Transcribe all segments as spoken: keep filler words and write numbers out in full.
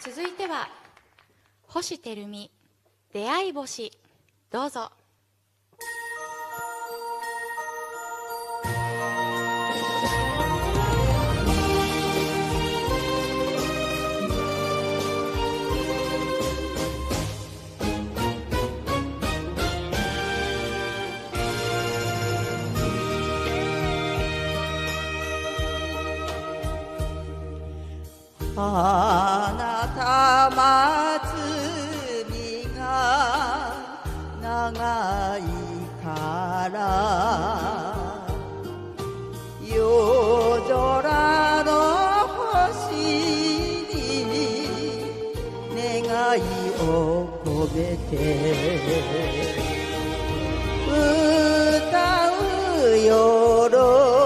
続いては星照美出会い星、どうぞ。 あなた松見が長いから夜空の星に願いを込めて歌う夜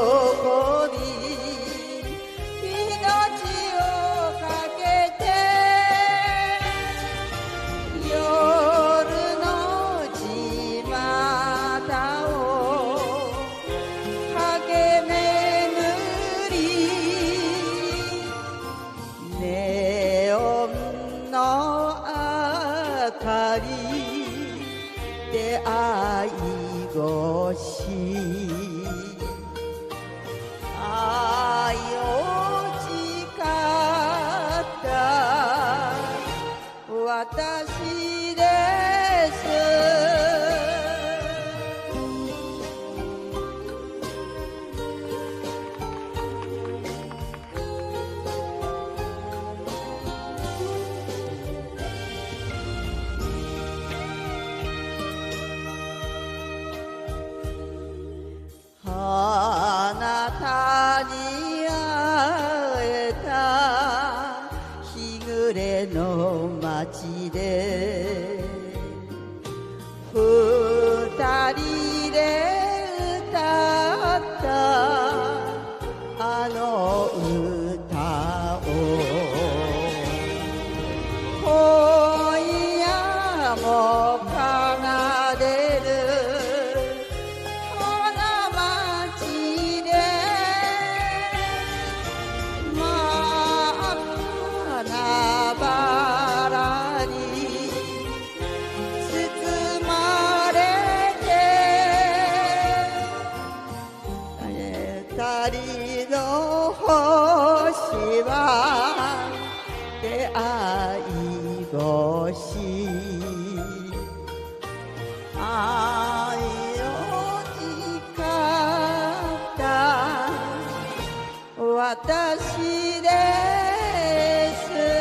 出会い星愛を誓った私ですあなたに会えた日暮れの街で二人で歌ったあの歌を今夜も奏でる二人の星は出会い星愛を誓った私です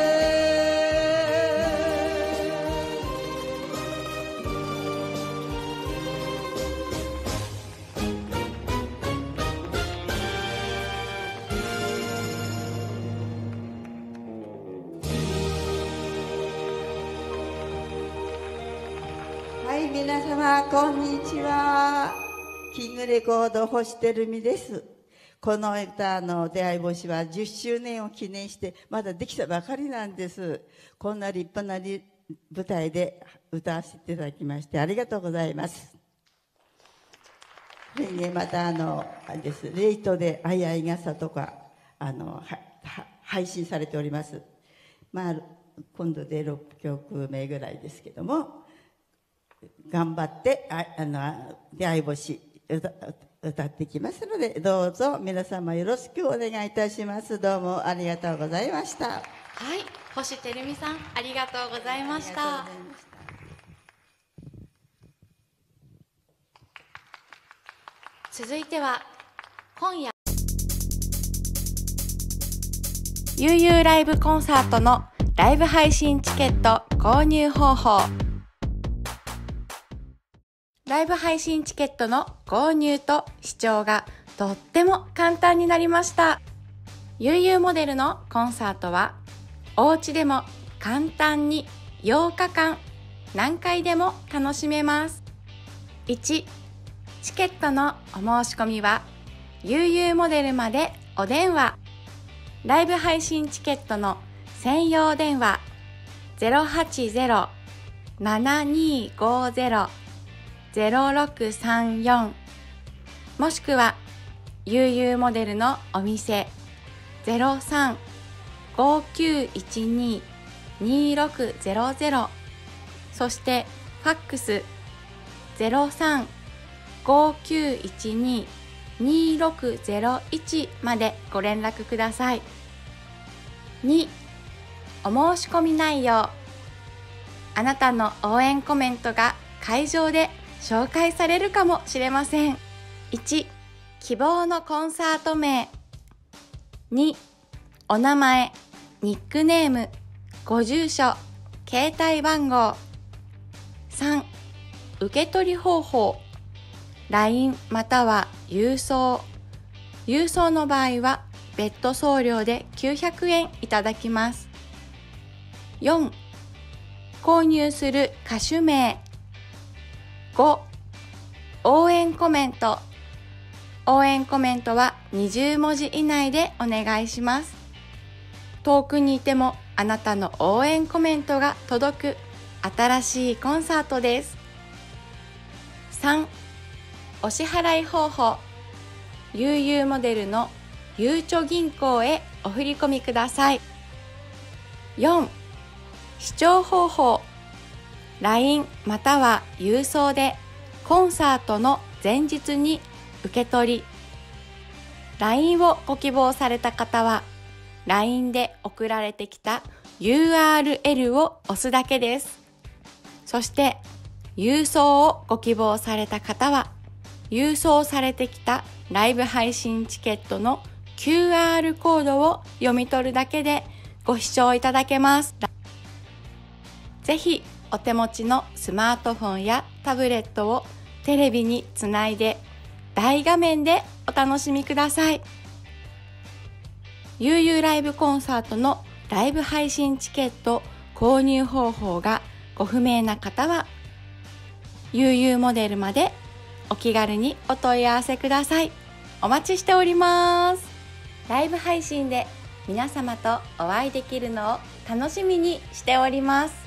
はい、皆様こんにちは。キングレコード星照美です。この歌の出会い星はじゅっしゅうねんを記念してまだできたばかりなんです。こんな立派な舞台で歌わせていただきましてありがとうございます。でね、またあのあれですレイトで「あいあい傘」とかあのはは配信されております。まあ今度でろっきょくめぐらいですけども頑張ってああの出会い星 歌, 歌ってきますのでどうぞ皆様よろしくお願いいたします。どうもありがとうございました。 はい、星照美さんありがとうございました。続いては今夜悠々ライブコンサートのライブ配信チケット購入方法。ライブ配信チケットの購入と視聴がとっても簡単になりました。悠々モデルのコンサートはお家でも簡単にようかかん何回でも楽しめます。いち、チケットのお申し込みは悠々モデルまでお電話。ライブ配信チケットの専用電話 ゼロはちゼロ ななにごゼロ ゼロろくさんよん もしくは悠々モデルのお店 ゼロさん ごきゅういちににろくゼロゼロ、そしてファックス ゼロさん ごきゅういちに にろくゼロいち までご連絡ください。に、お申し込み内容。あなたの応援コメントが会場で紹介されるかもしれません。いち、希望のコンサート名。に、お名前、ニックネーム、ご住所、携帯番号。さん、受け取り方法。ライン または郵送。郵送の場合は別途送料できゅうひゃくえんいただきます。よん、購入する歌手名。ご、応援コメント。応援コメントはにじゅうもじ以内でお願いします。遠くにいてもあなたの応援コメントが届く新しいコンサートです。さん、お支払い方法。ゆうゆうモデルのゆうちょ銀行へお振り込みください。よん、視聴方法。ライン または郵送でコンサートの前日に受け取り。ライン をご希望された方は ライン で送られてきた ユーアールエル を押すだけです。そして郵送をご希望された方は郵送されてきたライブ配信チケットの キューアール コードを読み取るだけでご視聴いただけます。ぜひお手持ちのスマートフォンやタブレットをテレビにつないで大画面でお楽しみください。ゆうゆうライブコンサートのライブ配信チケット購入方法がご不明な方はゆうゆうモデルまでお気軽にお問い合わせください。お待ちしております。ライブ配信で皆様とお会いできるのを楽しみにしております。